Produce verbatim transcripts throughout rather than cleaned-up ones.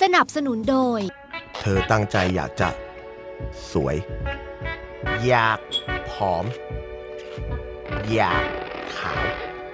สนับสนุนโดยเธอตั้งใจอยากจะสวยอยากผอมอยากขาว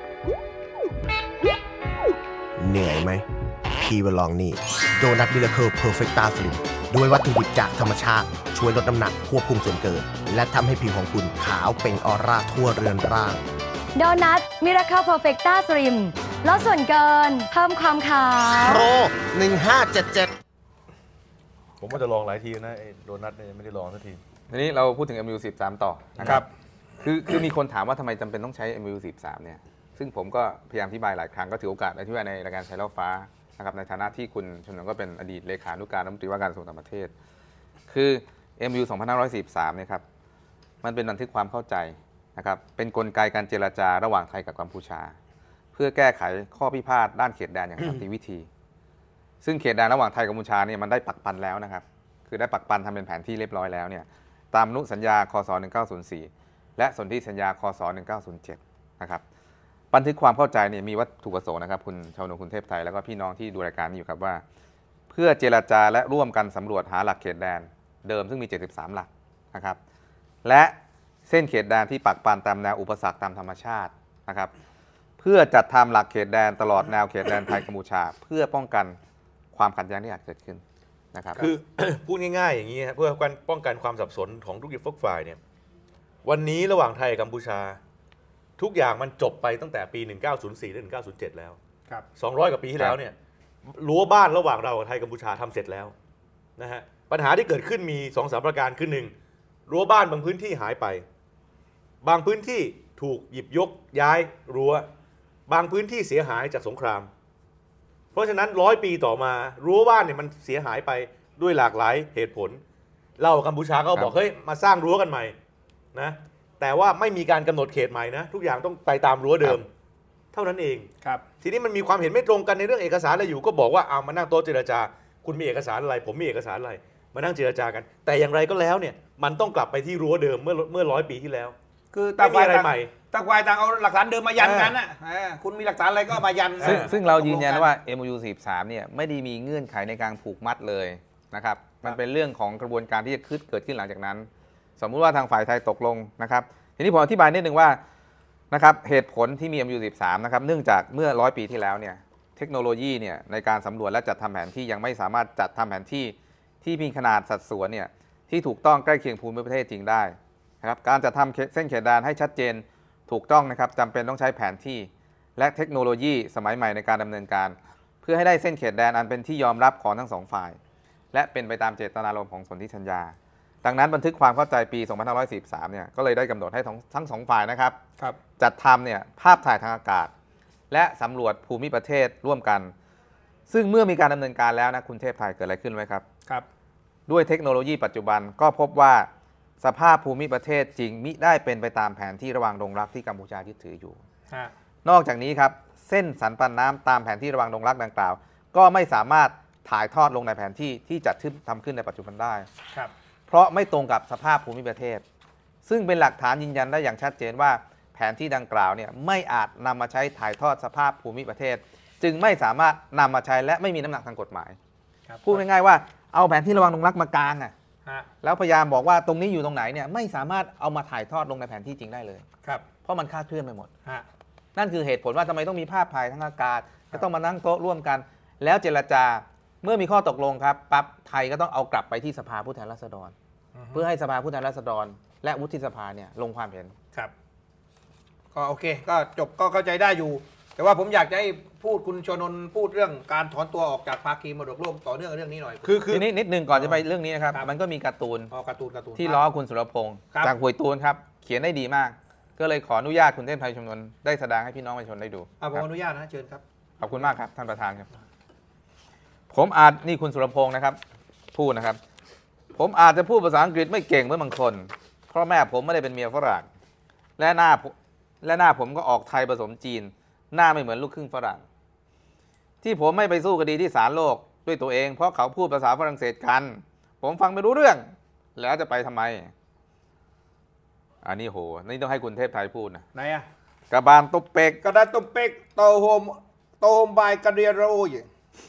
เหนื่อยไหมพี่มาลองนี่โดนัทมิราเคิลเพอร์เฟกต้าสลิมด้วยวัตถุดิบจากธรรมชาติช่วยลดน้ำหนักควบคุมส่วนเกินและทำให้ผิวของคุณขาวเปล่งออร่าทั่วเรือนร่างโดนัทมิราเคิลเพอร์เฟกต้าสลิมลดส่วนเกินเพิ่มความขาวโปรหนึ่งห้าเจ็ดเจ็ดผมก็จะลองหลายทีนะไอ้โดนัทเนี่ยไม่ได้ลองสักทีทีนี้เราพูดถึง เอ็ม ยู สิบสาม ต่อนะครับคือคือมีคนถามว่าทำไมจำเป็นต้องใช้ เอ็ม ยู สิบสาม เนี่ยซึ่งผมก็พยายามอธิบายหลายครั้งก็ถือโอกาสอธิบายในรายการสายล่อฟ้านะครับในฐานะที่คุณชนนก็เป็นอดีตเลขานุการรัฐมนตรีว่าการกระทรวงต่างประเทศคือ เอ็ม ยู สองพันห้าร้อยสี่สิบสาม เนี่ยครับมันเป็นบันทึกความเข้าใจนะครับเป็นกลไกการเจรจาระหว่างไทยกับกัมพูชาเพื่อแก้ไขข้อพิพาทด้านเขตแดนอย่างสันติวิธีซึ่งเขตแดนระหว่างไทยกับกัมพูชาเนี่ยมันได้ปักปันแล้วนะครับคือได้ปักปันทำเป็นแผนที่เรียบร้อยแล้วเนี่ยตามอนุสัญญาคศหนึ่งเก้าศูนย์สี่และสนธิสัญญาคศหนึ่งเก้าศูนย์เจ็ดนะครับบันทึกความเข้าใจเนี่ยมีวัตถุประสงค์นะครับคุณชาวนคุณเทพไทยแล้วก็พี่น้องที่ดูรายการนี้อยู่ครับว่าเพื่อเจรจาและร่วมกันสำรวจหาหลักเขตแดนเดิมซึ่งมีเจ็ดสิบสามหลักนะครับและเส้นเขตแดนที่ปักปันตามแนวอุปสรรคตามธรรมชาตินะครับเพื่อจัดทำหลักเขตแดนตลอดแนวเขตแดนไทยกัมพูชาเพื่อป้องกันความขัดแย้งที่อาจเกิดขึ้นนะครับคือ พูดง่ายๆอย่างนี้เพื่อป้องกันความสับสนของทุกฝ่ายเนี่ยวันนี้ระหว่างไทยกับกัมพูชาทุกอย่างมันจบไปตั้งแต่ปีหนึ่งเก้าศูนย์สี่และหนึ่งเก้าศูนย์เจ็ดแล้วครับสองร้อยกว่าปีที่แล้วเนี่ยรั้วบ้านระหว่างเรากับไทยกัมพูชาทำเสร็จแล้วนะฮะปัญหาที่เกิดขึ้นมี สองสาม ประการคือหนึ่งรั้วบ้านบางพื้นที่หายไปบางพื้นที่ถูกหยิบยกย้ายรั้วบางพื้นที่เสียหายจากสงครามเพราะฉะนั้นร้อยปีต่อมารั้วบ้านเนี่ยมันเสียหายไปด้วยหลากหลายเหตุผลเรากัมพูชาก็บอกเฮ้ยมาสร้างรั้วกันใหม่นะแต่ว่าไม่มีการกำหนดเขตใหม่นะทุกอย่างต้องไปตามรั้วเดิมเท่านั้นเองครับทีนี้มันมีความเห็นไม่ตรงกันในเรื่องเอกสารอะไรอยู่ก็บอกว่าเอามานั่งโต๊ะเจรจาคุณมีเอกสารอะไรผมมีเอกสารอะไรมานั่งเจรจากันแต่อย่างไรก็แล้วเนี่ยมันต้องกลับไปที่รั้วเดิมเมื่อเมื่อร้อยปีที่แล้วคือต่างฝ่ายต่างต่างฝ่ายต่างเอาหลักฐานเดิมมายันกันอ่ะคุณมีหลักฐานอะไรก็มายันซึ่งซึ่งเรายืนยันว่า เอ็ม ยู สิบสาม เนี่ยไม่ได้มีเงื่อนไขในการผูกมัดเลยนะครับมันเป็นเรื่องของกระบวนการที่จะเกิดขึ้นหลังจากนั้นสมมุติว่าทางฝ่ายไทยตกลงนะครับทีนี้ผมอธิบายนิดนึงว่านะครับเหตุผลที่มี เอ็ม ยู สิบสาม นะครับเนื่องจากเมื่อร้อยปีที่แล้วเนี่ยเทคโนโลยีเนี่ยในการสำรวจและจัดทำแผนที่ยังไม่สามารถจัดทำแผนที่ที่มีขนาดสัดส่วนเนี่ยที่ถูกต้องใกล้เคียงภูมิประเทศจริงได้นะครับการจัดทำเส้นเขตแดนให้ชัดเจนถูกต้องนะครับจำเป็นต้องใช้แผนที่และเทคโนโลยีสมัยใหม่ในการดำเนินการเพื่อให้ได้เส้นเขตแดนอันเป็นที่ยอมรับของทั้งสองฝ่ายและเป็นไปตามเจตนารมณ์ของสนธิสัญญาดังนั้นบันทึกความเข้าใจปี สองพันห้าร้อยสี่สิบสาม เนี่ยก็เลยได้กำหนดให้ทั้งสองฝ่ายนะครับจัดทำเนี่ยภาพถ่ายทางอากาศและสำรวจภูมิประเทศร่วมกันซึ่งเมื่อมีการดำเนินการแล้วนะคุณเทพไทยเกิดอะไรขึ้นไหมครับครับด้วยเทคโนโลยีปัจจุบันก็พบว่าสภาพภูมิประเทศจริงมิได้เป็นไปตามแผนที่ระหว่างดงรักที่กัมพูชายึดถืออยู่นอกจากนี้ครับเส้นสันปันน้ำตามแผนที่ระหว่างดงรักดังกล่าวก็ไม่สามารถถ่ายทอดลงในแผนที่ที่จัดทำขึ้นในปัจจุบันได้ครับเพราะไม่ตรงกับสภาพภูมิประเทศซึ่งเป็นหลักฐานยืนยันได้อย่างชัดเจนว่าแผนที่ดังกล่าวเนี่ยไม่อาจนำมาใช้ถ่ายทอดสภาพภูมิประเทศจึงไม่สามารถนำมาใช้และไม่มีน้ำหนักทางกฎหมายพูดง่ายๆว่าเอาแผนที่ระหว่างดงรักมากางอ่ะแล้วพยายามบอกว่าตรงนี้อยู่ตรงไหนเนี่ยไม่สามารถเอามาถ่ายทอดลงในแผนที่จริงได้เลยครับเพราะมันคลาดเคลื่อนไปหมดนั่นคือเหตุผลว่าทำไมต้องมีภาพถ่ายทางอากาศก็ต้องมานั่งโต๊ะร่วมกันแล้วเจรจาเมื่อมีข้อตกลงครับปั๊บไทยก็ต้องเอากลับไปที่สภาผู้แทนราษฎรเพื่อให้สภาผู้แทนราษฎรและวุฒิสภาเนี่ยลงความเห็นครับก็โอเคก็จบก็เข้าใจได้อยู่แต่ว่าผมอยากจะให้พูดคุณชนนพูดเรื่องการถอนตัวออกจากภาคีมรดกโลกต่อเนื่องเรื่องนี้หน่อยคือคือนิดนิดนึงก่อนจะไปเรื่องนี้นะครับมันก็มีการ์ตูนการ์ตูนการ์ตูนที่ล้อคุณสุรพงศ์จากหวยตูนครับเขียนได้ดีมากก็เลยขออนุญาตคุณเทพไทยชมนนได้แสดงให้พี่น้องประชาชนได้ดูผมอนุญาตนะเชิญครับขอบคุณมากครับท่านประธานครับผมอาจนี่คุณสุรพงศ์นะครับพูดนะครับผมอาจจะพูดภาษาอังกฤษไม่เก่งเหมือนบางคนเพราะแม่ผมไม่ได้เป็นเมียฝรั่งและหน้าและหน้าผมก็ออกไทยผสมจีนหน้าไม่เหมือนลูกครึ่งฝรั่งที่ผมไม่ไปสู้คดีที่ศาลโลกด้วยตัวเองเพราะเขาพูดภาษาฝรั่งเศสกันผมฟังไม่รู้เรื่องแล้วจะไปทำไมอันนี้โหนี่ต้องให้คุณเทพไทยพูดนะไหนอะกระบาลตุบเป็กกระดาตุบเป็กโตโฮมโตโฮมบายกระเดียโรย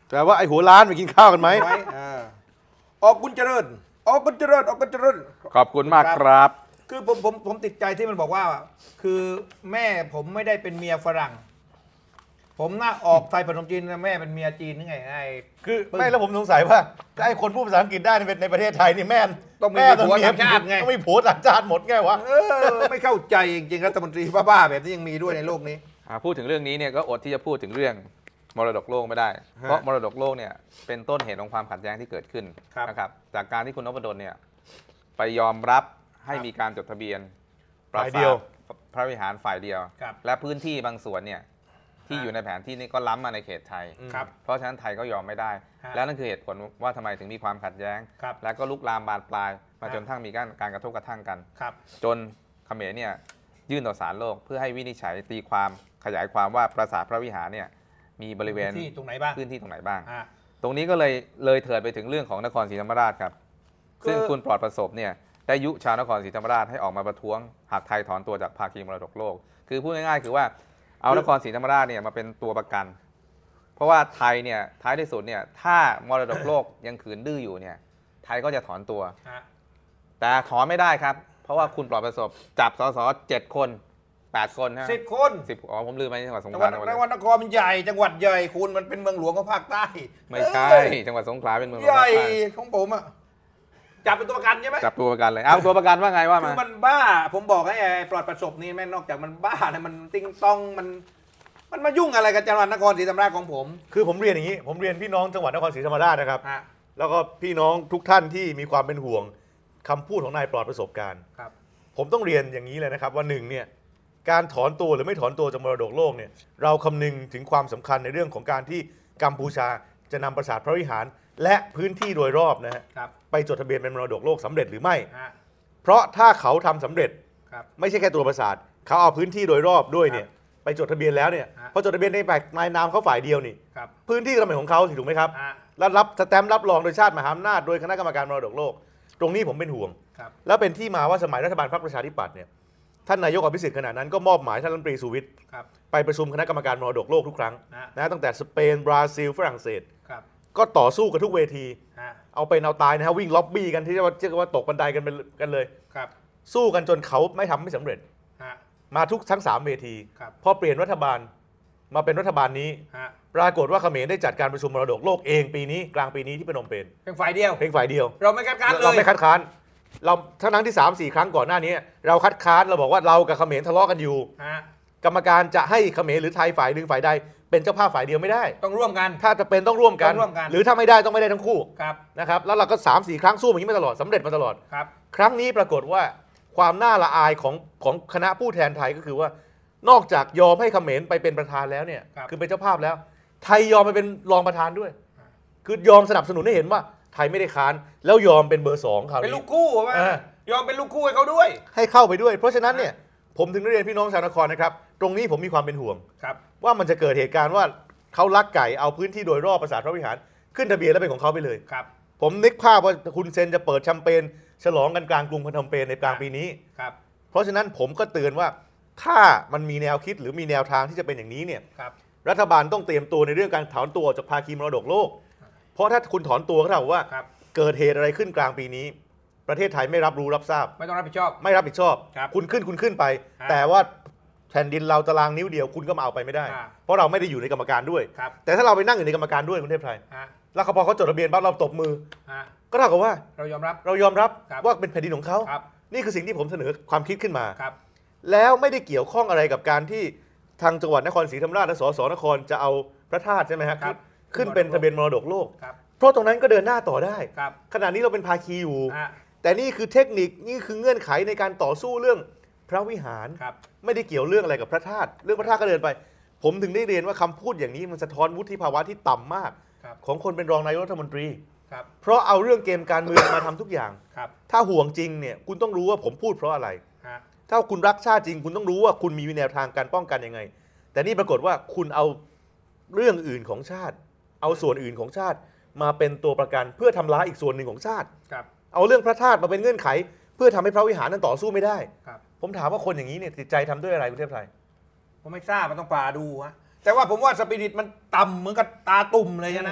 แต่ว่าไอ้หัวล้านไปกินข้าวกันไหมไว้อ่าออกกุญเจริญออกกุญเจริญออกกุญเจริญขอบคุณมากครับคือผมผมผมติดใจที่มันบอกว่า คือแม่ผมไม่ได้เป็นเมียฝรั่ง ผมน่าออกไทยผสมจีนนะแม่เป็นเมียจีนนี่ไงไอ้คือไม่แล้วผมสงสัยว่าไอ้คนพูดภาษาอังกฤษได้ในในประเทศไทยนี่แม่ต้องมีแม่ผัวต่างชาติไงต้องมีผัวต่างชาติหมดไงวะเออไม่เข้าใจจริงๆรัฐมนตรีบ้าๆแบบนี้ยังมีด้วยในโลกนี้อ่าพูดถึงเรื่องนี้เนี่ยก็อดที่จะพูดถึงเรื่องมรดกโลกไม่ได้ฮะเพราะมรดกโลกเนี่ยเป็นต้นเหตุของความขัดแย้งที่เกิดขึ้นครับนะครับจากการที่คุณนพดลเนี่ยไปยอมรับให้ครับมีการจดทะเบียนฝ่ายเดียวปราสาทพระวิหารฝ่ายเดียวครับและพื้นที่บางส่วนเนี่ยที่ฮะอยู่ในแผนที่นี่ก็ล้ำมาในเขตไทยครับเพราะฉะนั้นไทยก็ยอมไม่ได้ฮะและนั่นคือเหตุผลว่าทำไมถึงมีความขัดแย้งครับและก็ลุกลามบานปลาย มาฮะจนทั้งมีการการกระทบกระทั่งกันครับจนเขมรเนี่ยยื่นต่อศาลโลกเพื่อให้วินิจฉัยตีความขยายความว่าปราสาทพระวิหารเนี่ยมีบริเวณที่ตรงไหนบ้างพื้นที่ตรงไหนบ้างอ่าตรงนี้ก็เลยเลยเถิดไปถึงเรื่องของนครศรีธรรมราชครับคือซึ่งคุณปลอดประสบเนี่ยได้ยุชาวนครศรีธรรมราชให้ออกมาประท้วงหากไทยถอนตัวจากภาคีมรดกโลก คือพูดง่ายๆคือว่าเอานครศรีธรรมราชเนี่ยมาเป็นตัวประกัน เพราะว่าไทยเนี่ยท้ายที่สุดเนี่ยถ้ามรดกโลกยังขืนดื้ออยู่เนี่ยไทยก็จะถอนตัวฮะแต่ถอนไม่ได้ครับ เพราะว่าคุณปลอดประสบจับสสเจ็ดคนแปดคนนะสิบคนสิบอ๋อผมลืมไปจังหวัดสงจัขงหวัลาดจังหวัดจังหวัดนครมันใหญ่จังหวัดใหญ่คุณมันเป็นเมืองหลวงของภาคใต้ไม่ใช่เอ้ยจังหวัดสงขลาเป็นเมืองหลวงใหญ่ภาคใต้ของผมอ่ะจับเป็นตัวประกันใช่ไหมจับตัวประกันเลยเอาตัวประกันว่าไงว่าคืมาอมันบ้า ผมบอกให้ไอ้ปลอดประสบนี่แม่งนอกจากมันบ้าเนี่ยมันติงตองมัน มันมายุ่งอะไรกับจังหวัดนครศรีธรรมราชของผมคือผมเรียนอย่างนี้ ผมเรียนพี่น้องจังหวัดนครศรีธรรมราชนะครับฮะแล้วก็พี่น้องทุกท่านที่มีความเป็นห่วงคำพูดของนายปลอดประสบการณ์ครับผมต้องเรียนอย่างนี้เลยนะครับว่าหนึ่งเนี่ยการถอนตัวหรือไม่ถอนตัวจากมรดกโลกเนี่ยเราคำนึงถึงความสำคัญในเรื่องของการที่กัมพูชาจะนำปราสาทพระวิหาร และพื้นที่โดยรอบนะฮะครับไปจดทะเบียนเป็นมรดกโลกสำเร็จหรือไม่ฮะเพราะถ้าเขาทำสำเร็จครับไม่ใช่แค่ตัวปราสาทเขาเอาพื้นที่โดยรอบด้วยเนี่ยไปจดทะเบียนแล้วเนี่ยฮะพอจดทะเบียนในนายนามเขาฝ่ายเดียวนี่ครับพื้นที่ก็เป็นของเขาสิถูกไหมครับฮะแล้วรับสแตมป์รับรองโดยชาติมหาอำนาจโดยคณะกรรมการมรดกโลก ตรงนี้ผมเป็นห่วงครับแล้วเป็นที่มาว่าสมัยรัฐบาลพรรคประชาธิปัตย์เนี่ยท่านนายกอภิสิทธิ์ขณะนั้นก็มอบหมายท่านรัฐมนตรีสุวิทย์ครับไปประชุมคณะกรรมการมรดกโลกทุกครั้งฮะนะตั้งแต่สเปนบราซิลฝรั่งเศสครับก็ต่อสู้กันทุกเวทีฮะเอาเป็นเอาตายนะฮะวิ่งล็อบบี้กันที่ว่าเรียกว่าตกบันไดกันเป็นกันเลยครับสู้กันจนเขาไม่ทำไม่สำเร็จฮะมาทุกทั้งสามเวทีครับพอเปลี่ยนรัฐบาลมาเป็นรัฐบาลนี้ฮะปรากฏว่าเขมรได้จัดการประชุมมรดกโลกเองปีนี้กลางปีนี้ที่พนมเปญเป็นฝ่ายเดียวเพียงฝ่ายเดียวเราไม่คัดค้านเลยเราไม่คัดค้านเราทั้งนั้นที่สามสี่ครั้งก่อนหน้านี้ เราคัดค้านเราบอกว่าเรากับเขมรทะเลาะกันอยู่ฮะกรรมการจะให้เขมรหรือไทยฝ่ายหนึ่งฝ่ายใดเป็นเจ้าภาพฝ่ายเดียวไม่ได้ต้องร่วมกันถ้าจะเป็นต้องร่วมกันต้องร่วมกันหรือถ้าไม่ได้ต้องไม่ได้ทั้งคู่ครับนะครับแล้วเราก็สามสี่ครั้งสู้อย่างนี้มาตลอดสำเร็จมาตลอดครับครั้งนี้ปรากฏว่าความน่าละอายของของคณะผู้แทนไทยก็คือว่านอกจากยอมให้เขมรไปเป็นประธานแล้วเนี่ยครับคือเป็นเจ้าภาพแล้ว ไทยยอมไปเป็นรองประธานด้วย คือยอมสนับสนุนให้เห็นว่าไทยไม่ได้ค้านแล้วยอมเป็นเบอร์สองคราวเป็นนี้ลูกคู่ว่าเออยอมเป็นลูกคู่ให้เขาด้วยให้เข้าไปด้วย เพราะฉะนั้นเนี่ยผมถึงได้เรียนพี่น้องชาวนครนะครับ ตรงนี้ผมมีความเป็นห่วงครับว่ามันจะเกิดเหตุการณ์ว่าเขาลักไก่เอาพื้นที่โดยรอบปราสาทพระวิหาร ขึ้นทะเบียนแล้วเป็นของเขาไปเลยครับผมนึกภาพว่าคุณเซนจะเปิดแชมเปญฉลองกันกลางกรุงพนมเปญในกลางปีนี้ครับเพราะฉะนั้นผมก็เตือนว่าถ้ามันมีแนวคิดหรือมีแนวทางที่จะเป็นอย่างนี้เนี่ยครับรัฐบาลต้องเตรียมตัวในเรื่องการถอนตัวออกจากภาคีมรดกโลก เพราะถ้าคุณถอนตัวก็เท่ากับว่าครับเกิดเหตุอะไรขึ้นกลางปีนี้ ประเทศไทยไม่รับรู้รับทราบไม่ต้องรับผิดชอบไม่รับผิดชอบครับคุณขึ้นคุณขึ้นไปครับแต่ว่าแผ่นดินเราตารางนิ้วเดียวคุณก็มาเอาไปไม่ได้ครับเพราะเราไม่ได้อยู่ในกรรมการด้วยครับแต่ถ้าเราไปนั่งอยู่ในกรรมการด้วยคุณเทพไทยฮะแล้วเขาพอเขาจดทะเบียนปั๊บเราตบมือฮะก็เท่ากับว่าเรายอมรับเรายอมรับครับว่าเป็นแผ่นดินของเขาครับนี่คือสิ่งที่ผมเสนอความคิดขึ้นมาครับแล้วไม่ได้เกี่ยวข้องอะไรกับการที่ทางจังหวัดนครศรีธรรมราชและสสนครจะเอาพระธาตุใช่ไหมฮะครับขึ้นเป็นทะเบียนมรดกโลกครับเพราะตรงนั้นก็เดินหน้าต่อได้ครับขณะนี้เราเป็นภาคีอยู่ฮะแต่นี่คือเทคนิคนี่คือเงื่อนไขในการต่อสู้เรื่องพระวิหารครับไม่ได้เกี่ยวเรื่องอะไรกับพระธาตุเรื่องพระธาตุก็เดินไป ผมถึงได้เรียนว่าคำพูดอย่างนี้มันสะท้อนวุฒิภาวะที่ต่ำมากครับของคนเป็นรองนายกรัฐมนตรีครับเพราะเอาเรื่องเกมการเมืองมาทำทุกอย่างครับถ้าห่วงจริงเนี่ยคุณต้องรู้ว่าผมพูดเพราะอะไรฮะถ้าคุณรักชาติจริง คุณต้องรู้ว่าคุณมีแนวทางการป้องกันยังไง แต่นี่ปรากฏว่าคุณเอาเรื่องอื่นของชาติ เอาส่วนอื่นของชาติ มาเป็นตัวประกันเพื่อทำร้ายอีกส่วนหนึ่งของชาติครับเอาเรื่องพระธาตุมาเป็นเงื่อนไข เพื่อทำให้พระวิหารนั้นต่อสู้ไม่ได้ครับผมถามว่าคนอย่างนี้เนี่ยจิตใจทำด้วยอะไรคุณเทพไทยผมไม่ทราบมันต้องป่าดูฮะแต่ว่าผมว่าสปิริตมันต่ำเหมือนกับตาตุ่มเลยนะ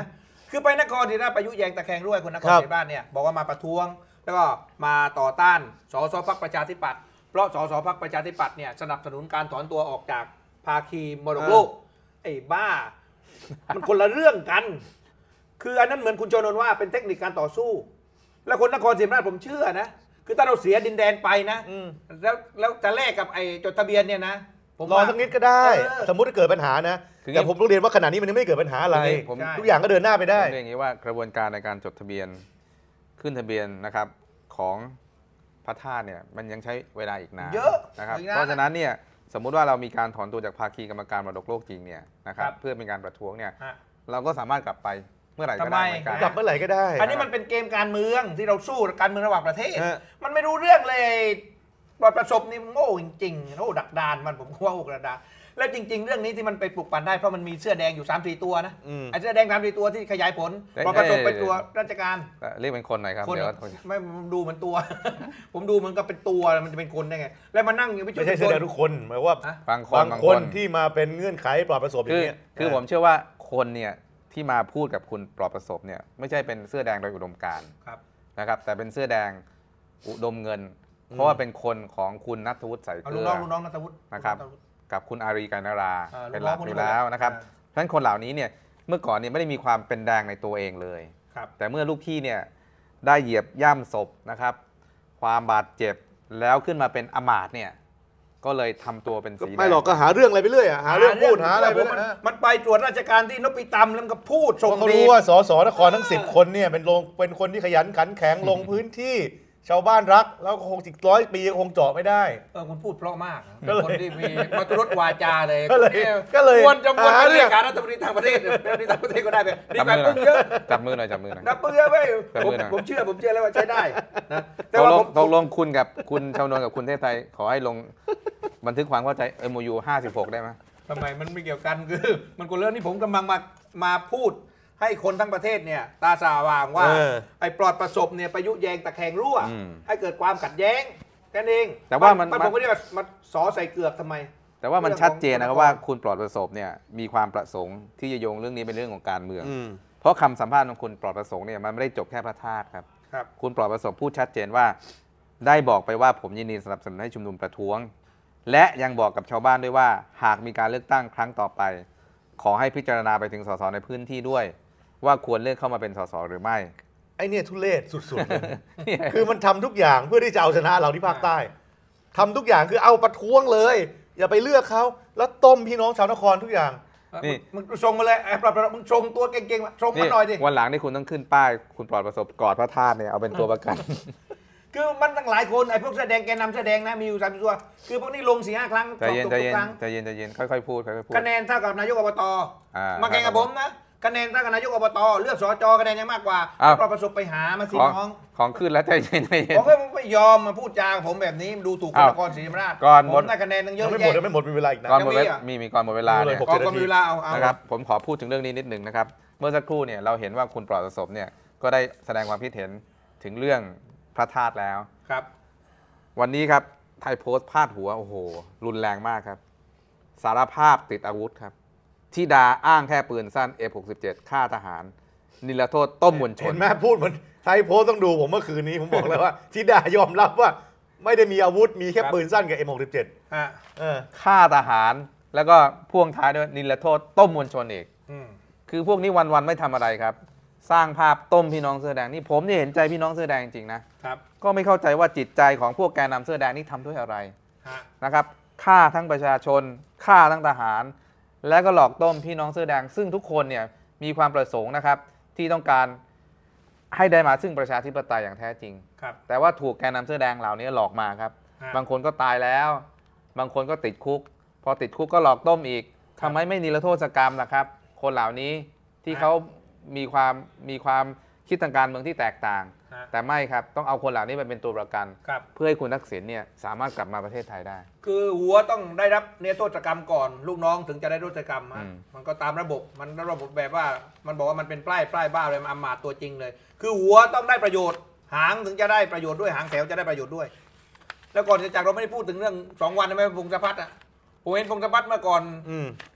คือไปนครศรีธรรมราชประยุทธ์แยงตะแคงด้วยคนนครครับศรีธรรมราชเนี่ยบอกว่ามาประท้วง แล้วก็มาต่อต้านสสพรรคประชาธิปัตย์เพราะสสพรรคประชาธิปัตย์เนี่ยสนับสนุนการถอนตัวออกจากภาคีมรดกโลกไอ้บ้า มันคนละเรื่องกัน คืออันนั้นเหมือนคุณโจนนท์ว่าเป็นเทคนิคการต่อสู้ แล้วคนนครศรีธรรมราชผมเชื่อนะคือถ้าเราเสียดินแดนไปนะอืมแล้วแล้วจะแลกกับไอ้จดทะเบียนเนี่ยนะผมรอว่าสักนิดก็ได้เออสมมุติถ้าเกิดปัญหานะคือแต่ผมต้องเรียนว่าขณะนี้มันยังไม่เกิดปัญหาอะไรผมใช่ทุกอย่างก็เดินหน้าไปได้เรื่องอย่างนี้ว่ากระบวนการในการจดทะเบียนขึ้นทะเบียนนะครับของพระธาตุเนี่ยมันยังใช้เวลาอีกนานเยอะนะครับอีกนานเพราะฉะนั้นเนี่ยสมมุติว่าเรามีการถอนตัวจากภาคีกรรมการมรดกโลกจริงเนี่ยนะครับครับเพื่อเป็นการประท้วงเนี่ยฮะเราก็สามารถกลับไปเมื่อไหร่ก็ได้เหมือนกันทำไมกลับเมื่อไหร่ก็ได้อันนี้มันเป็นเกมการเมืองที่เราสู้การเมืองระหว่างประเทศฮะมันไม่รู้เรื่องเลยปลอดประสบนี่มันโง่จริงๆโง่ดักดานมันผมว่าโง่กระดานแล้วจริง ๆ เรื่องนี้ที่มันไปปลุกปั่นได้เพราะมันมีเสื้อแดงอยู่สามสี่ตัวนะอืมไอ้เสื้อแดงสามสี่ตัวที่ขยายผลเอ้ยปลอดประสบเอ้ยเป็นตัวราชการแต่เรียกเป็นคนหน่อยครับคนเดี๋ยวไม่ดูเหมือนตัว ผมดูเหมันก็เป็นตัวมันจะเป็นคนได้ไง แล้วมานั่งอยู่วิจุไม่ใช่แสดงทุกคนหมายว่าฮะบางคนบางบางคคน นที่มาเป็นเงื่อนไขปลอดประสบอคืย่างอเงี้ยคือผมเชื่อว่าคนเนี่ยที่มาพูดกับคุณปลอดประสบเนี่ยไม่ใช่เป็นเสื้อแดงโดยอุดมการณ์ครับนะครับแต่เป็นเสื้อแดงอุดมเงิน เพราะว่าเป็นคนของคุณณัฐวุฒิใส่เอาเกลูลืกอน้องลูกน้องนัทวุฒินะครับ กับคุณอารีกานาราอ่าเป็นหลักลูกน้องอยู่แล้วนะครับอ่าเพราะฉะนั้นคนเหล่านี้เนี่ยเมื่อก่อนเนี่ยไม่ได้มีความเป็นแดงในตัวเองเลยครับแต่เมื่อลูกพี่เนี่ยได้เหยียบย่ำศพนะครับ ความบาดเจ็บแล้วขึ้นมาเป็นอมาตย์เนี่ยก็เลยทำตัวเป็นสีแดงไม่หรอกก็หาเรื่องอะไรไปเรื่อยอะหาเรื่องพูดหาอะไรไปมันเรื่อยมันไปตรวจราชการที่นพิตำแล้วมันก็พูดเพส่งราะเขาเดรู้ชว่าสสนครทั้งสิบคนเนี่ยเป็นลงเป็นคนที่ขยันขันแข็งลงพื้นที่ชาวบ้านรัก แล้วก็คงอีกร้อยปีก็คงเจาะไม่ได้เออคุณพูดเพราะมากนะก็เลยคนที่มีมาตรวจวาจาเลยก็เลยนี่ก็เลยควรจะควรหาเป็นเรื่เรื่ออง งการรัฐมนตรีต่างประเทศรัฐมนตรีต่างประเทศก็ได้ไปนี่จับไปมือหน่ปึ้อยงเยอะจับมือหน่อยจับมือหน่อยนับปึ้งเยอะไปจับผมมือหน่อยผมเชื่อผมเชื่อแล้วว่าใช้ได้นะตแต่กว่าลผงมตกลงคุณกับคุณชาวนนท์กับคุณเทพไทยขอให้ลงบันทึกความเข้าใจ เอ็ม โอ ยู ห้าสิบหกได้ไหมทำไมมันไม่เกี่ยวกันคือ มันคนเรื่องนี้ผมกำลังมามาพูดให้คนทั้งประเทศเนี่ยตาสว่างว่าเออไอ้ปลอดประสบเนี่ยประยุแยงตะแคงรั่วอืมให้เกิดความขัดแย้งแค่นั้นเองแต่ว่ามันผมก็เรียกว่ามาสอใส่เกือกทำไมแต่ว่ามันเรื่องของชัดเจนนะครับองค์กรว่าคุณปลอดประสบเนี่ยมีความประสงค์ที่จะโยงเรื่องนี้เป็นเรื่องของการเมืองอืมเพราะคำสัมภาษณ์ของคุณปลอดประสงค์เนี่ยมันไม่ได้จบแค่พระธาตุครับครับคุณปลอดประสบพูดชัดเจนว่า ได้บอกไปว่าผมยินดีสนับสนุนให้ชุมนุมประท้วง และยังบอกกับชาวบ้านด้วยว่า หากมีการเลือกตั้งครั้งต่อไป ขอให้พิจารณาไปถึงสสในพื้นที่ด้วย ว่าควรเลือกเข้ามาเป็นสสหรือไม่ไอเนี่ยทุเรศสุดๆเลย คือมันทำทุกอย่างเพื่อที่จะเอาชนะเราที่ภาคใต้ทำทุกอย่างคือเอาประท้วงเลย อย่าไปเลือกเขาแล้วต้มพี่น้องชาวนครทุกอย่างนี่มึงมึงส่งมาเลยไอ้ปลอดประสบมึงส่งตัวเก่งๆมาส่งมานี่หน่อยดิวันหลังนี่คุณต้องขึ้นป้ายคุณปลอดประสบกอดพระธาตุเนี่ยเอาเป็นตัวประกันคือมันตั้งหลายคนไอ้พวกแสอแดงแกนนำแสอแดงนะมีอยู่สามสิบตัวคือพวกนี้ลงสี่ห้าครั้งใจเย็นตกใจทุเย็กนครั้งใจเย็นใจเย็นค่อยๆพูดค่อยๆพูดคะแนนเท่ากับนายกอบตอ่ามาแข่งกับผมนะคะแนนเท่ากับนายกอบตเลือกสจคะแนนยังมากกว่าอ้าวปลอดประสบไปหามาสิของน้องของขึ้นแล้วใจเย็นใจเย็นผมก็ไม่ยอมมาพูดจากับผมแบบนี้ดูถูกคนอ้าวนครศรีธรรมราชก่อนหผมมดได้คะแนนตั้งเยยัอะงไม่หมดแยะยังไม่หมดมีเวลาอีกนะก่อนหมดยังมีเวลาอ่ะมีมีก่อนหมดเวลาเนี่ยหกก็เจ็ดก็มีเวลาเอาเอานะครับผมขอพูดถึงเรื่องนี้นิดหนึ่งนะครับเมื่อสักครู่เนี่ยเราเห็นว่าคุณปลอดประสบเนี่ยก็ได้แสดงความคิดเห็นถึงเรื่องพระธาตุแล้วครับวันนี้ครับไทยโพสต์พาดหัวโอ้โหรุนแรงมากครับ สารภาพติดอาวุธครับที่ดาอ้างแค่ปืนสั้น เอฟ หกสิบเจ็ด ฆ่าทหาร นิรโทษต้มมวลชเห็นนไหมพูดเหมือนไทยโพสต์ต้องดูผมเมื่อคืนนี้ผมบอกเลยว่าทิดายอมรับว่าไม่ได้มีอาวุธมีแค่ปืนสั้นกับ เอ็ม หกสิบเจ็ดอ่ะเออฆ่าทหารแล้วก็พ่วงท้ายด้วยนิรโทษต้มมวลชนอีกอืมคือพวกนี้วันๆไม่ทำอะไรครับ สร้างภาพต้มพี่น้องเสื้อแดงนี่ผมเนี่ยเห็นใจพี่น้องเสื้อแดงจริงๆนะครับ ก็ไม่เข้าใจว่าจิตใจของพวกแกนนำเสื้อแดงนี่ทำด้วยอะไรฮะนะครับฆ่าทั้งประชาชนฆ่าทั้งทหาร และก็หลอกต้มพี่น้องเสื้อแดง ซึ่งทุกคนเนี่ยมีความประสงค์นะครับที่ต้องการให้ได้มาซึ่งประชาธิปไตยอย่างแท้จริงครับแต่ว่าถูกแกนนำเสื้อแดงเหล่านี้หลอกมาครับฮะบางคนก็ตายแล้ว บางคนก็ติดคุก พอติดคุกก็หลอกต้มอีกทำไมไม่นิรโทษกรรมล่ะครับ คนเหล่านี้ที่เขามีความมีความคิดทางการเมืองที่แตกต่างฮะแต่ไม่ครับต้องเอาคนเหล่านี้ไปเป็นตัวประกันครับเพื่อให้คุณทักษิณเนี่ยสามารถกลับมาประเทศไทยได้คือหัวต้องได้รับเนรโทษกรรมก่อน ลูกน้องถึงจะได้โทษกรรมฮะอืมมันก็ตามระบบมันระบบแบบว่ามันบอกว่ามันเป็นปลายปลายบ้าเลยมันอำมาตย์ตัวจริงเลย คือหัวต้องได้ประโยชน์ หางถึงจะได้ประโยชน์ด้วยหางแถวจะได้ประโยชน์ด้วย แล้วก่อนจะจากเราไม่ได้พูดถึงเรื่องสองวันใช่ไหมพงศพัฒน์อ่ะผมเห็นพงศพัฒน์เมื่อก่อนอืม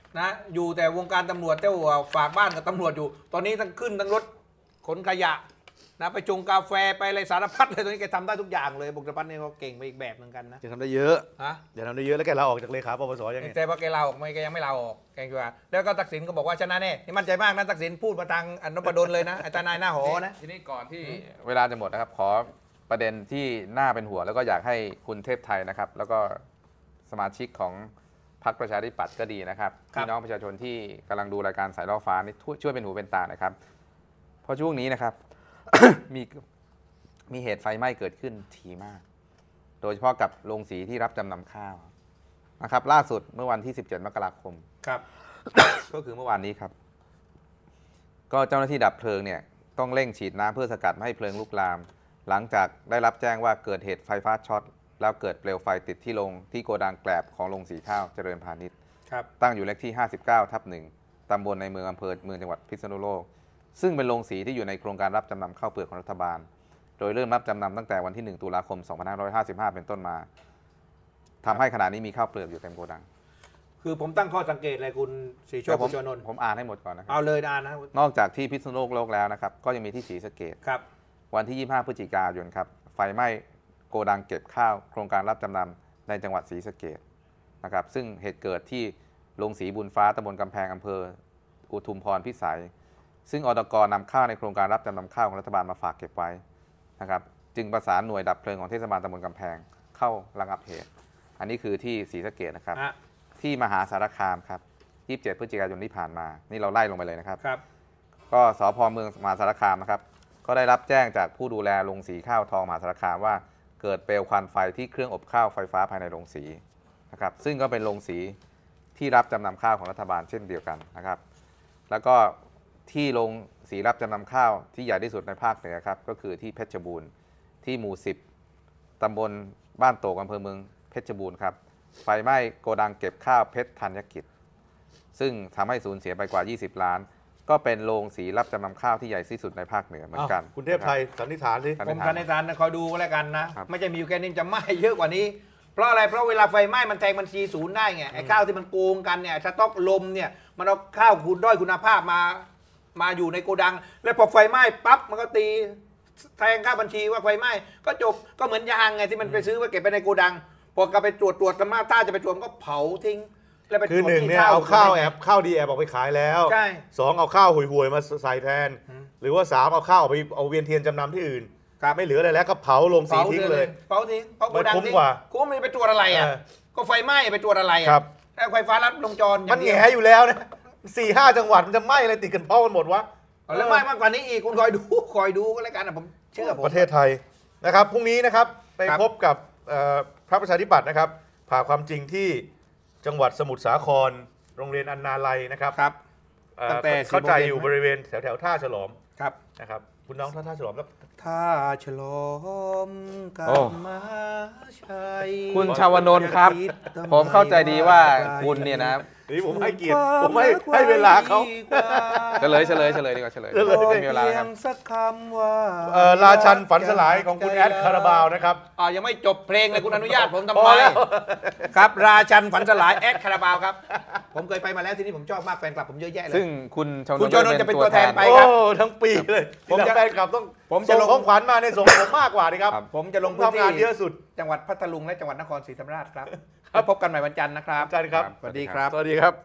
นะอยู่แต่วงการตำรวจเจ้าฝากบ้านกับตำรวจอยู่ตอนนี้ทั้งขึ้นทั้งรถขนขยะนะไปชงกาแฟไปอะไรสารพัดเลยตอนนี้แกทำได้ทุกอย่างเลยบุกจพัฒน์เนี่ยเขาเก่งไปอีกแบบเหมือนกันนะจะทำได้เยอะฮะอย่าทำได้เยอะแล้วแกลาออกจากเลขาปปสยังไงแต่ว่าแกลาออกไหมแกยังไม่ลาออกแกอยู่ว่าแล้วก็ทักษิณก็บอกว่าชนะแน่นี่มั่นใจมากนะทักษิณพูดมาทางอนุปดลเลยนะอาจารย์นายหน้าหอนะทีนี้ก่อนที่เวลาจะหมดนะครับ ขอประเด็นที่น่าเป็นห่วงแล้วก็อยากให้คุณเทพไทยนะครับ แล้วก็สมาชิกของพรรคประชาธิปัตย์ก็ดีนะครับพี่น้องประชาชนที่กำลังดูรายการสายล่อฟ้านี่ช่วยเป็นหูเป็นตานะครับเพราะช่วงนี้นะครับ มีมีเหตุไฟไหม้เกิดขึ้นถี่มาก โดยเฉพาะกับโรงสีที่รับจำนำข้าวนะครับล่าสุดเมื่อวันที่สิบเจ็ดมกราคมครับก็คือเมื่อวานนี้ครับก็เจ้าหน้าที่ดับเพลิงเนี่ยต้องเร่งฉีดน้ำเพื่อสกัดไม่ให้เพลิงลุกลาม หลังจากได้รับแจ้งว่าเกิดเหตุไฟฟ้าช็อตแล้วเกิดเปลวไฟติดที่โรงที่โกดังแกลบของโรงสีข้าวเจริญพาณิชย์ครับตั้งอยู่เลขที่ห้าสิบเก้าทับหนึ่งตำบลในเมืองอำเภอเมืองจังหวัดพิษณุโลกซึ่งเป็นโรงสีที่อยู่ในโครงการรับจำนำข้าวเปลือกของรัฐบาลโดยเริ่มรับจำนำตั้งแต่วันที่หนึ่งตุลาคมสองพันห้าร้อยห้าสิบห้าเป็นต้นมาทำให้ขณะนี้มีข้าวเปลือกอยู่เต็มโกดังคือผมตั้งข้อสังเกตเลยคุณศรีโชคผมคุณชวนนท์ผมอ่านให้หมดก่อนนะครัเอาเลยนะนะนอกจากที่พิษณุโลกแล้วนะครับก็ยังมีที่ศรีสะเกษครับวันที่ยี่สิบห้าพฤศจิกายนครับไฟไหม้โกดังเก็บข้าวโครงการรับจำนำในจังหวัดศรีสะเกษนะครับซึ่งเหตุเกิดที่โรงสีบุญฟ้าตำบลกำแพงอำเภออุทุมพรพิสัยซึ่งอดกนำข้าวในโครงการรับจำนำข้าวของรัฐบาลมาฝากเก็บไว้นะครับจึงประสานหน่วยดับเพลิงของเทศบาลตำบลกำแพงเข้าระงับเหตุอันนี้คือที่ศรีสะเกษนะครับฮะที่มหาสารคามครับยี่สิบเจ็ดพฤศจิกายนที่ผ่านมานี่เราไล่ลงไปเลยนะครับครับก็สพเมืองมหาสารคามนะครับก็ได้รับแจ้งจากผู้ดูแลโรงสีข้าวทองมหาสารคามว่าเกิดเปลวควันไฟที่เครื่องอบข้าวไฟฟ้าภายในโรงสีนะครับซึ่งก็เป็นโรงสีที่รับจำนำข้าวของรัฐบาลเช่นเดียวกันนะครับแล้วก็ที่โรงสีรับจำนำข้าวที่ใหญ่ที่สุดในภาคเหนือครับก็คือที่เพชรบูรณ์ที่หมู่สิบตำบลบ้านโตกอำเภอเมืองเพชรบูรณ์ครับไฟไหม้โกดังเก็บข้าวเพชรธัญกิจซึ่งทำให้สูญเสียไปกว่ายี่สิบล้านก็เป็นโรงสีรับจำนำข้าวที่ใหญ่ที่สุดในภาคเหนือเหมือนกันคุณเทพไทยสันนิษฐานสิผมสันนิษฐานนะคอยดูก็แล้วกันนะครับ ไม่ใช่มีอยู่แค่นี้จะไหม้เยอะกว่านี้ เพราะอะไรเพราะเวลาไฟไหม้มันแทงบัญชีศูนย์ได้ไงไอ้ข้าวที่มันโกงกันเนี่ยสต็อกลมเนี่ยมันเอาข้าวคุณด้อยคุณภาพมามาอยู่ในโกดัง แล้วพอไฟไหม้ปั๊บมันก็ตีแทงค่าบัญชีว่าไฟไหม้ก็จบก็เหมือนยางไงที่มันไปซื้อไว้เก็บไปในโกดังพอกลับไปตรวจตรวจกันมาถ้าจะไปตรวจก็เผาทิ้งแล้วไปคือหนึ่งเนี่ยเอาข้าวแอบข้าวดีแอบออกไปขายแล้วใช่สองเอาข้าวห่วยๆมาใส่แทน หรือว่าสามเอาข้าวออกไปเอาเวียนเทียนจำนำที่อื่นไม่เหลืออะไรแล้วก็เผาลงสีทิ้งเลยเผาทิ้งเผาโกดังมันคุ้มทิ้งกว่าคุ้มมันไปตรวจอะไรอ่ะเออก็ไฟไหม้ไปตรวจอะไรอ่ะครับแล้วไฟฟ้าลัดวงจรมันอแหย่างงเดียวอยู่แล้วนะสี่ห้าจังหวัดมันจะไหม้อะไรติดกันเป้ากันหมดวะแล้วไหม้มากกว่านี้อีกคุณคอยดูคอยดูก็แล้วกันนะผมเชื่อผมประเทศไทยนะครับพรุ่งนี้นะครับไปครับพบกับเอ่อพรรคประชาธิปัตย์นะครับผ่าความจริงที่จังหวัดสมุทรสาครโรงเรียนอันนาลัยนะครับครับเอ่อตั้งแต่เข้าใจสี่โมงเย็นอยู่บริเวณแถวแถวๆท่าฉลอมครับนะครับคุณน้องท่าท่าฉลอมแล้วถ้าฉลอมกัโอ้บมาชัยคุณชาวนนท์ครับ ผมเข้าใจดีว่าคุณเนี่ยนะนี่ผมให้เกียรติผมให้ให้เวลาเขาเฉลยเฉลยเฉลยดีกว่าเฉลยเฉลยไม่มีเวลาแล้วครับสักคำว่าเอ่อราชันฝันสลายของคุณแอดคาราบาวนะครับอ่ายังไม่จบเพลงเลยคุณอนุญาตผมทำพไมอแล้วครับ ราชันฝันสลายแอดคาราบาวครับ ผมเคยไปมาแล้วที่นี่ผมชอบมากแฟนคลับผมเยอะแยะเลยซึ่งคุณชาวนคุณชาวนนท์จะเป็นตัวแทนไปโอ้ครับทั้งปีเลยผมจะแฟนคลับต้องผมจะส่งลงของขวัญมาในยส่งผมมากกว่าดีครับผมจะลงพื้นทำที่งานเยอะสุดจังหวัดพัทลุงและจังหวัดนครศรีธรรมราชครับแล้วพบกันใหม่วันจันทร์นะครับวันจันทร์ครับสวัสดีครับสวัสดีครับ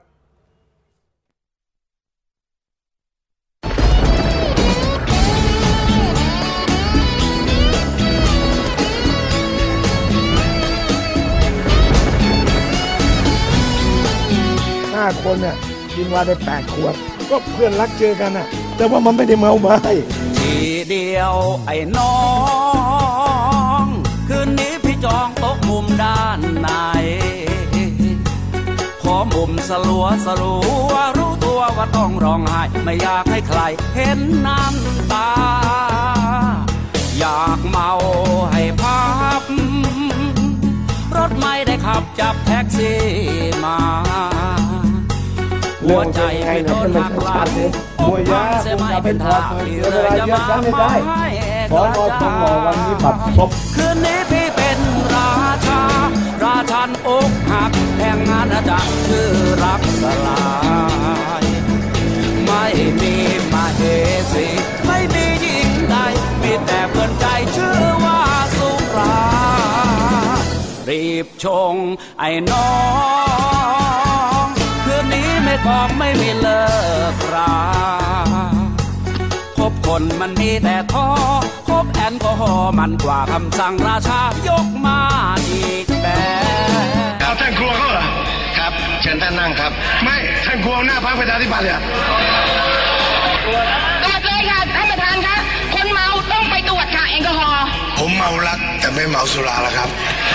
ห้าคนเนี่ยกินวาได้แปดขวดก็เพื่อนรักเจอกันน่ะ แต่ว่ามันไม่ได้เมาไม้ทีเดียวไอ้น้องคืนนี้พี่จองโต๊ะมุมด้านในขอมุมสลัวสลัวรู้ตัวว่าต้องร้องไห้ไม่อยากให้ใครเห็นน้ำตา อยากเมาให้พับรถไม่ได้ขับจับแท็กซี่มาหัวใจไม่โดนหักหลังอกพังเสียไม่เป็นท่าที่เลยจะมาไม่ให้กระจายคืนนี้พี่เป็นราชา ราชันอกหักแห่งอาณาจักรชื่อรักสลายไม่มีมาเหสีไม่มีหญิงใดมีแต่เพื่อนใจชื่อว่าสุรารีบชงไอ้น้องคืนนี้ไม่กองไม่มีเลิกราคบคนมันมีแต่ท้อคบแอลกอฮอล์มันกว่าคำสั่งราชายกมาอีกแบบเอาท่านกลัวเขาเหรอครับเชิญท่านนั่งครับไม่ท่านกลัวหน้าพรรคประชาธิปัตย์เลยตรวจเลยค่ะท่านประธานคะคนเมาต้องไปตรวจค่ะแอลกอฮอล์ผมเมารักแต่ไม่เมาสุราแล้วครับ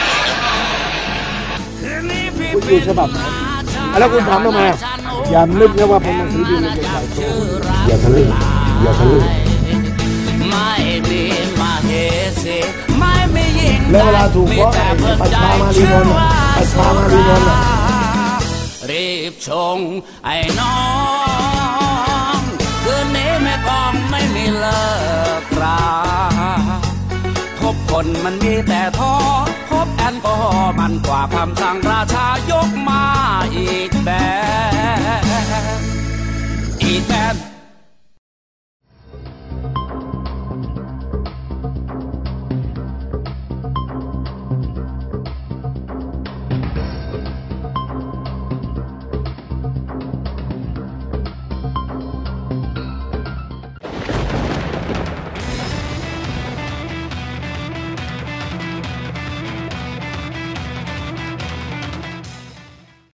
คุณดูฉบับแล้วคุณทำทำไมอย่านึกนะว่าผมหนังสือพิมพ์เป็นใหญ่โตอย่าทะลึ่งอย่าทะลึ่งไม่มีมาเหสีไม่มีหญิงแล้วเวลาถูกฟ้องปัชมามารีนนท์ปัชมามารีนนท์รีบชงไอ้น้องคืนนี้แม่กองไม่มีเลิกราคบคนมันมีแต่ท้อคบแอลกอฮอล์มันกว่าคำสั่งราชายกมาอีกแบบอีกแบบ